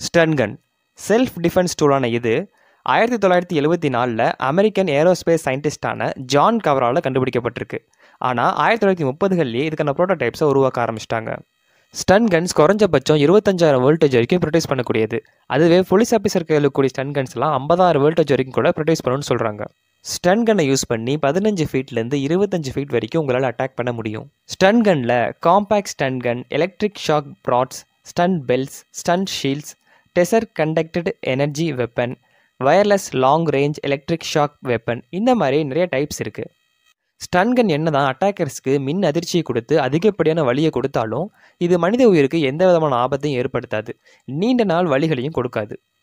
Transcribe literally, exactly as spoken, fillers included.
Stun gun self defence டூலான இது ஆயிரத்தி தொள்ளாயிரத்தி எழுபத்தி நாலில் அமெரிக்கன் ஏரோஸ்பேஸ் சயின்டிஸ்டான ஜான் கவரால் கண்டுபிடிக்கப்பட்டிருக்கு. ஆனால் ஆயிரத்தி தொள்ளாயிரத்தி முப்பதுகள்லேயே இதுக்கான ப்ரோட்டோடைப்ஸை உருவாக்க ஆரம்பிச்சிட்டாங்க. ஸ்டன் கன்ஸ் குறைஞ்சபட்சம் இருபத்தஞ்சாயிரம் வோல்டேஜ் வரைக்கும் ப்ரொடியூஸ் பண்ணக்கூடியது. அதுவே போலீஸ் ஆஃபீஸர் கையில் இருக்கக்கூடிய ஸ்டன் கன்ஸ்லாம் ஐம்பதாயிரம் வோல்டேஜ் வரைக்கும் கூட ப்ரொடியூஸ் பண்ணணும்னு சொல்கிறாங்க. ஸ்டன் கன்னை யூஸ் பண்ணி பதினஞ்சு ஃபீட்லேருந்து இருபத்தஞ்சு ஃபீட் வரைக்கும் உங்களால் அட்டாக் பண்ண முடியும். ஸ்டன் கன்னில் compact stun gun, electric shock prods, stun belts, stun shields, taser conducted energy weapon, wireless long range electric shock weapon, இந்த மாதிரி நிறைய டைப்ஸ் இருக்குது. ஸ்டன் கன் என்ன தான் அட்டாக்கர்ஸ்க்கு மின் அதிர்ச்சியை கொடுத்து அதிகப்படியான வலியை கொடுத்தாலும் இது மனித உயிருக்கு எந்த விதமான ஆபத்தையும் ஏற்படுத்தாது, நீண்ட நாள் வலிகளையும் கொடுக்காது.